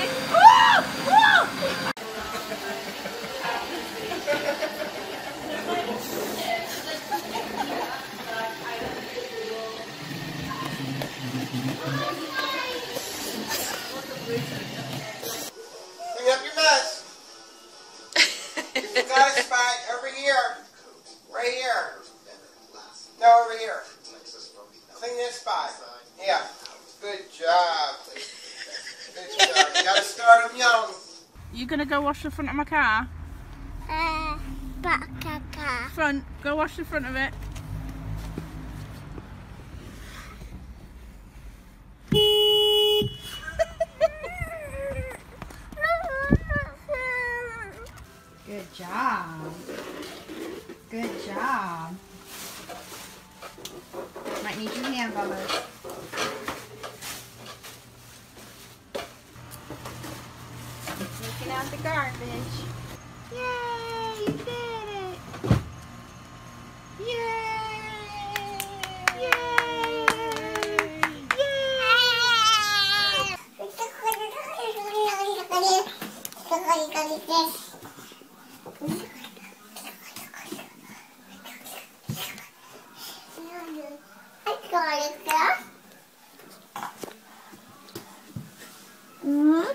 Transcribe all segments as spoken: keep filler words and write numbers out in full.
Clean up your mess. You forgot a spot over here. Right here. No, over here. Clean this spot. Yeah. Good job. Good job. You gotta start them young. You gonna go wash the front of my car? Uh, back of car. Front. Go wash the front of it. Good job. Good job. Might need your hand, Bubba. Taking out the garbage. Yay! You did it! Yay! Yay! Yay! Mm-hmm.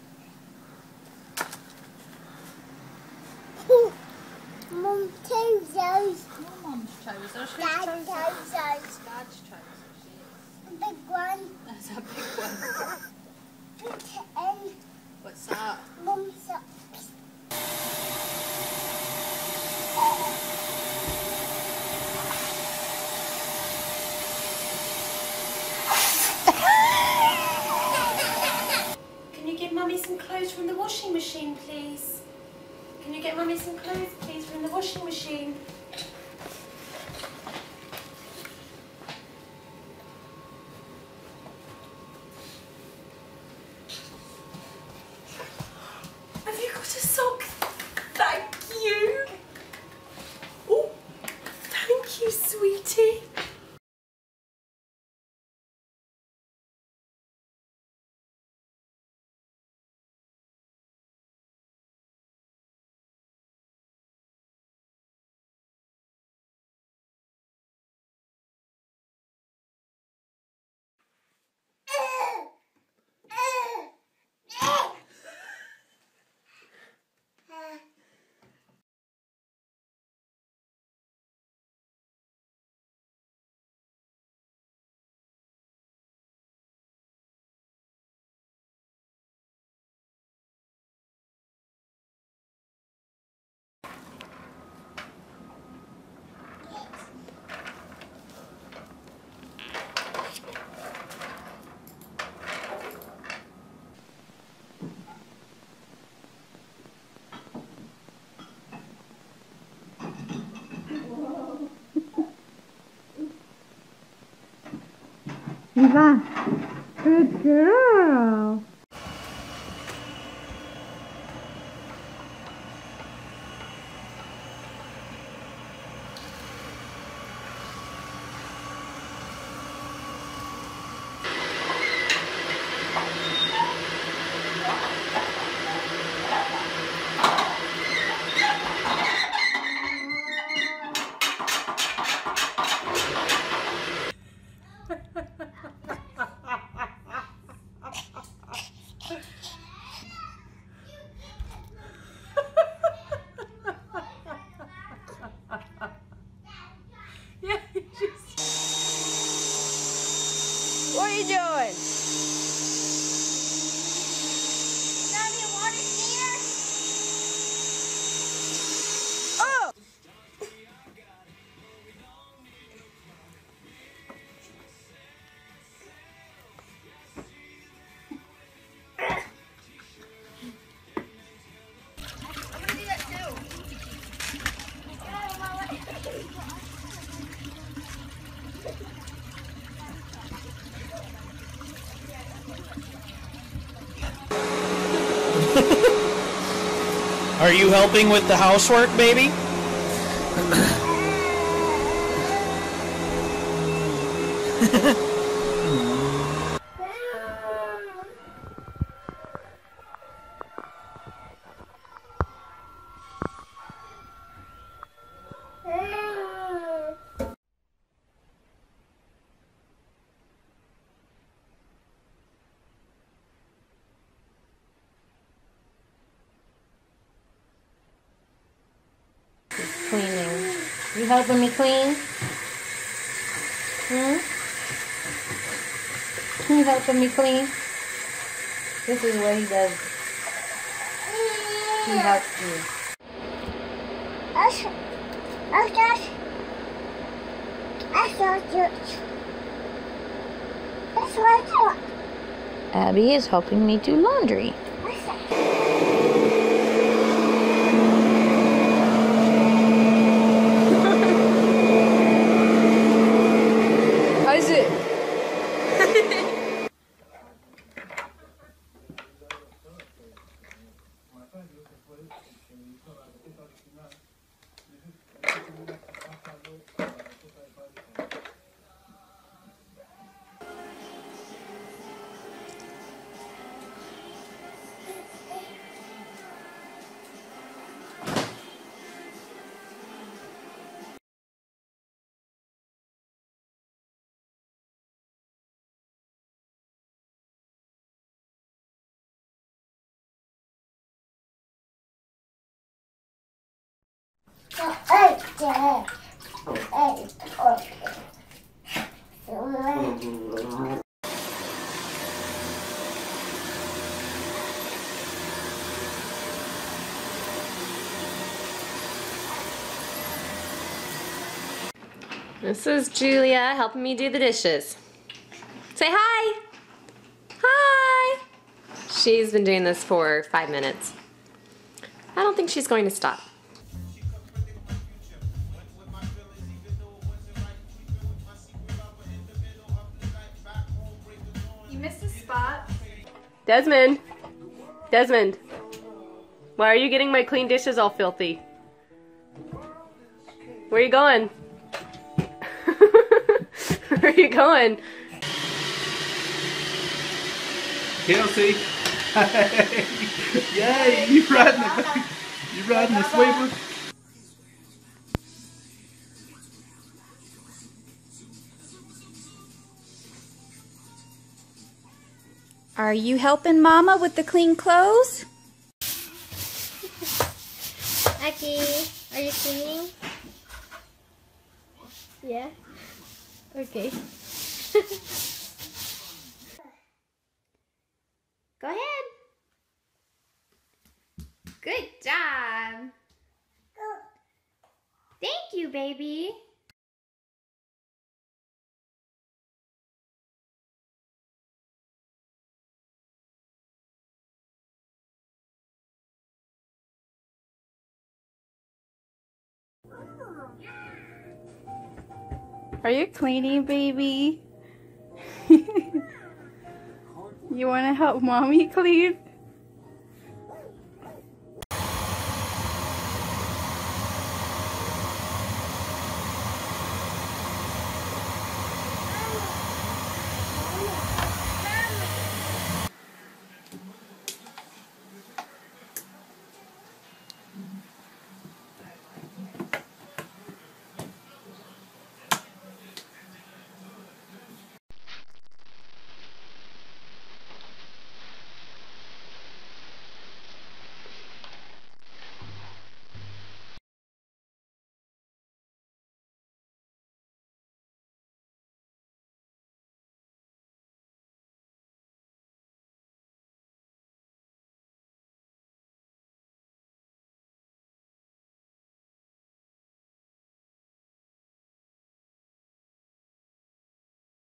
Mum toes. Your mum's toes. Those Dad's toes. toes. Dad's toes. The big one. That's a big one. And What's that? Mum's socks. Can you give Mummy some clothes from the washing machine, please? Can you get Mummy some clothes, please, from the washing machine? Have you got a sock? Thank you. Oh, thank you, sweetie. Eva, good girl. What are you doing? Mommy, water here? Oh! I'm gonna do that too. Get out of my way. Are you helping with the housework, baby? You helping me clean? Hmm? You helping me clean? This is what he does. He helps you. That's, that's, that's, that's not good. That's what I thought. Abby is helping me do laundry. What's that? How's it? Hey, Dad. Hey, okay. This is Julia helping me do the dishes. Say hi! Hi! She's been doing this for five minutes. I don't think she's going to stop. You missed a spot. Desmond! Desmond! Why are you getting my clean dishes all filthy? Where are you going? Where are you going? Kelsey! Yay! You riding the you riding the sweeper? Are you helping Mama with the clean clothes? Aki, are you cleaning? Yeah. Okay. Go ahead. Good job. Thank you, baby. Are you cleaning, baby? You want to help Mommy clean?